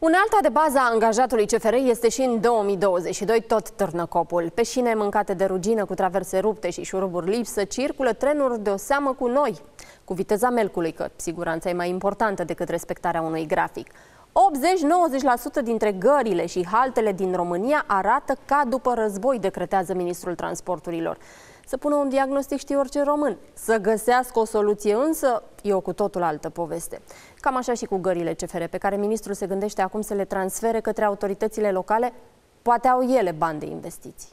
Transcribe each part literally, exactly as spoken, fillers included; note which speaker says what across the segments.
Speaker 1: Unealta de bază a angajatului C F R este și în două mii douăzeci și doi tot târnăcopul. Pe șine mâncate de rugină cu traverse rupte și șuruburi lipsă circulă trenuri de o seamă cu noi, cu viteza melcului, că siguranța e mai importantă decât respectarea unui grafic. optzeci-nouăzeci la sută dintre gările și haltele din România arată ca după război, decretează ministrul transporturilor. Să pună un diagnostic știe orice român. Să găsească o soluție însă e o cu totul altă poveste. Cam așa și cu gările C F R, pe care ministrul se gândește acum să le transfere către autoritățile locale. Poate au ele bani de investiții.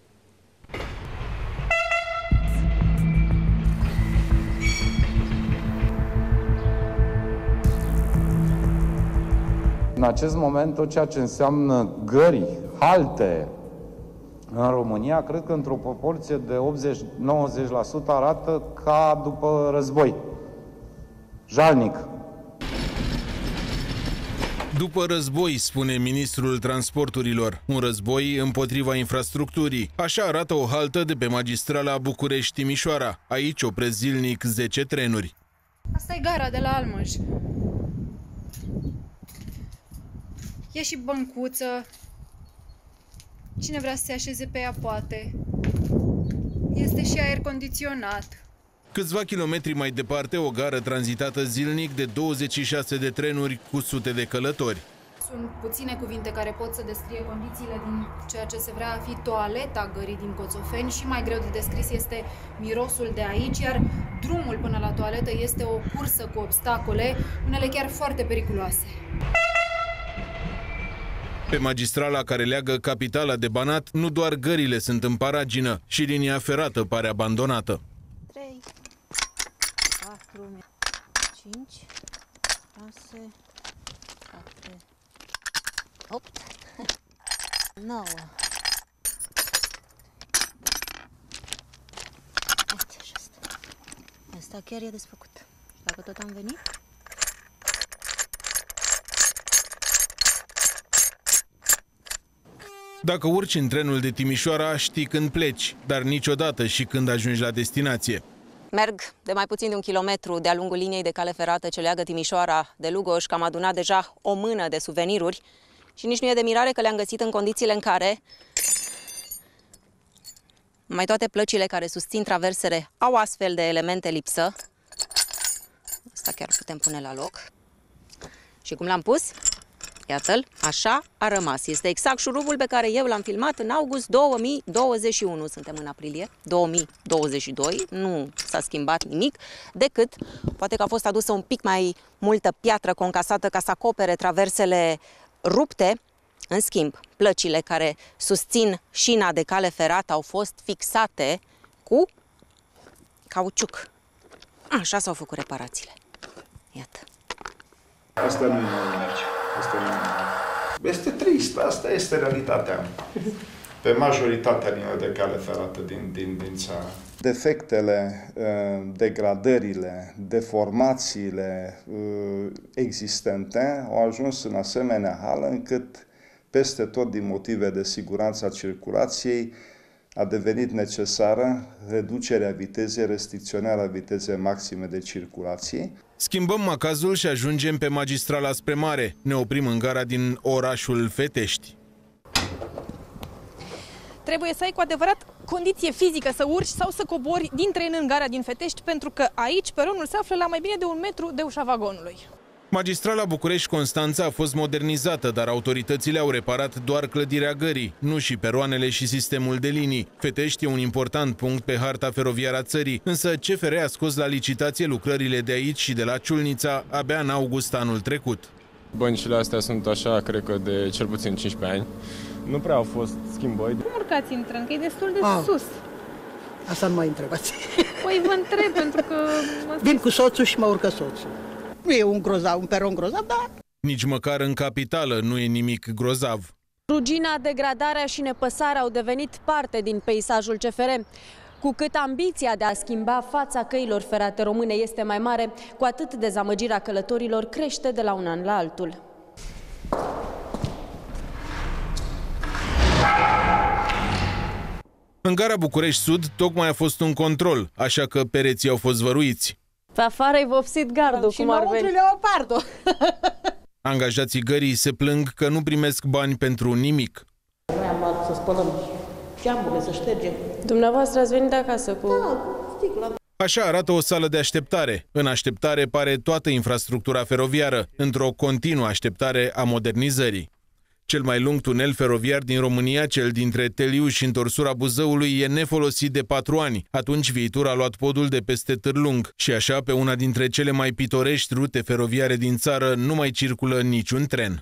Speaker 2: În acest moment, tot ceea ce înseamnă gări, halte în România, cred că într-o proporție de optzeci-nouăzeci la sută arată ca după război. Jalnic.
Speaker 3: După război, spune ministrul transporturilor, un război împotriva infrastructurii. Așa arată o haltă de pe magistrala București-Timișoara. Aici opresc zilnic zece trenuri.
Speaker 4: Asta e gara de la Almăj. E și băncuță. Cine vrea să se așeze pe ea poate. Este și aer condiționat.
Speaker 3: Câțiva kilometri mai departe, o gară tranzitată zilnic de douăzeci și șase de trenuri cu sute de călători.
Speaker 4: Sunt puține cuvinte care pot să descrie condițiile din ceea ce se vrea a fi toaleta gării din Coțofeni și mai greu de descris este mirosul de aici, iar drumul până la toaletă este o cursă cu obstacole, unele chiar foarte periculoase.
Speaker 3: Pe magistrala care leagă capitala de Banat, nu doar gările sunt în paragină, și linia ferată pare abandonată.
Speaker 5: trei, patru, cinci, șase, șapte, opt, nouă. Uite așa asta. Asta chiar e desfăcut. Dacă tot am venit...
Speaker 3: Dacă urci în trenul de Timișoara, știi când pleci, dar niciodată și când ajungi la destinație.
Speaker 6: Merg de mai puțin de un kilometru de-a lungul liniei de cale ferată ce leagă Timișoara de Lugoj, că am adunat deja o mână de suveniruri și nici nu e de mirare că le-am găsit în condițiile în care mai toate plăcile care susțin traversele au astfel de elemente lipsă. Asta chiar putem pune la loc. Și cum l-am pus? Iată-l, așa a rămas. Este exact șurubul pe care eu l-am filmat în august două mii douăzeci și unu. Suntem în aprilie două mii douăzeci și doi. Nu s-a schimbat nimic, decât poate că a fost adusă un pic mai multă piatră concasată ca să acopere traversele rupte. În schimb, plăcile care susțin șina de cale ferată au fost fixate cu cauciuc. Așa s-au făcut reparațiile. Iată.
Speaker 7: Asta nu e nimic. Asta nu... Este trist, asta este realitatea. Pe majoritatea linilor de cale ferată din, din, din țară.
Speaker 2: Defectele, degradările, deformațiile existente au ajuns în asemenea hală încât peste tot din motive de siguranță a circulației a devenit necesară reducerea vitezei, restricționarea vitezei maxime de circulație.
Speaker 3: Schimbăm macazul și ajungem pe magistrala spre mare. Ne oprim în gara din orașul Fetești.
Speaker 8: Trebuie să ai cu adevărat condiție fizică să urci sau să cobori din tren în gara din Fetești, pentru că aici peronul se află la mai bine de un metru de ușa vagonului.
Speaker 3: Magistrala București-Constanța a fost modernizată, dar autoritățile au reparat doar clădirea gării, nu și peroanele și sistemul de linii. Fetești e un important punct pe harta feroviară a țării, însă C F R a scos la licitație lucrările de aici și de la Ciulnița abia în august anul trecut.
Speaker 9: Băncile astea sunt așa, cred că de cel puțin cincisprezece ani. Nu prea au fost schimbări.
Speaker 8: Cum urcați în tren? Că e destul de
Speaker 10: ah,
Speaker 8: sus.
Speaker 10: Asta nu mai întrebați.
Speaker 8: Păi vă întreb, pentru că...
Speaker 10: Vin cu soțul și mă urcă soțul. Nu e un grozav, un peron grozav, dar...
Speaker 3: Nici măcar în capitală nu e nimic grozav.
Speaker 1: Rugina, degradarea și nepăsarea au devenit parte din peisajul C F R. Cu cât ambiția de a schimba fața căilor ferate române este mai mare, cu atât dezamăgirea călătorilor crește de la un an la altul.
Speaker 3: În gara București Sud tocmai a fost un control, așa că pereții au fost văruiți.
Speaker 1: Pe afară-i vopsit gardul,
Speaker 10: și
Speaker 1: cum ar veni.
Speaker 10: Și leopardul.
Speaker 3: Angajații gării se plâng că nu primesc bani pentru nimic.
Speaker 10: Noi am luat să spălăm geamurile, să ștergem.
Speaker 11: Dumneavoastră ați venit acasă cu...
Speaker 10: Da, sticla.
Speaker 3: Așa arată o sală de așteptare. În așteptare pare toată infrastructura feroviară, într-o continuă așteptare a modernizării. Cel mai lung tunel feroviar din România, cel dintre Teliu și întorsura Buzăului, e nefolosit de patru ani. Atunci viitor a luat podul de peste Târlung și așa, pe una dintre cele mai pitorești rute feroviare din țară, nu mai circulă niciun tren.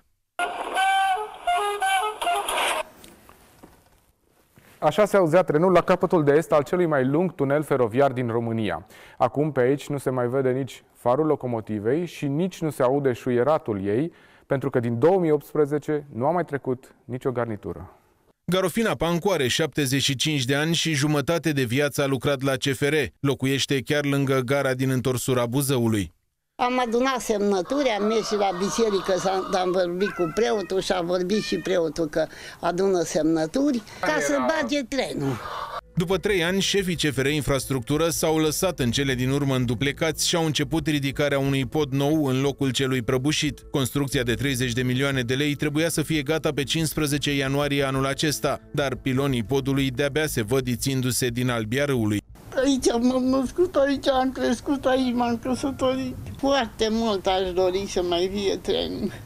Speaker 12: Așa se auzea trenul la capătul de est al celui mai lung tunel feroviar din România. Acum pe aici nu se mai vede nici farul locomotivei și nici nu se aude șuieratul ei, pentru că din două mii optsprezece nu a mai trecut nicio garnitură.
Speaker 3: Garofina Pancu are șaptezeci și cinci de ani și jumătate de viață a lucrat la C F R. Locuiește chiar lângă gara din întorsura Buzăului.
Speaker 10: Am adunat semnături, am mers și la biserică, am vorbit cu preotul și a vorbit și preotul că adună semnături ca să bage trenul.
Speaker 3: După trei ani, șefii C F R Infrastructură s-au lăsat în cele din urmă înduplecați și au început ridicarea unui pod nou în locul celui prăbușit. Construcția de treizeci de milioane de lei trebuia să fie gata pe cincisprezece ianuarie anul acesta, dar pilonii podului de-abia se văd ițindu-se din albia râului.
Speaker 10: Aici m-am născut, aici am crescut, aici m-am căsătorit. Foarte mult aș dori să mai fie trenul.